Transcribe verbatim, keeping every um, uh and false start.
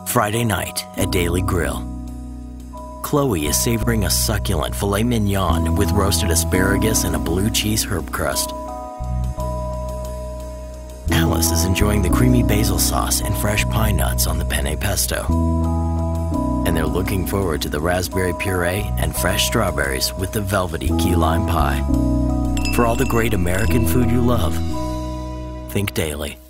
Friday night at Daily Grill. Chloe is savoring a succulent filet mignon with roasted asparagus and a blue cheese herb crust. Alice is enjoying the creamy basil sauce and fresh pine nuts on the penne pesto. And they're looking forward to the raspberry puree and fresh strawberries with the velvety key lime pie. For all the great American food you love, think Daily.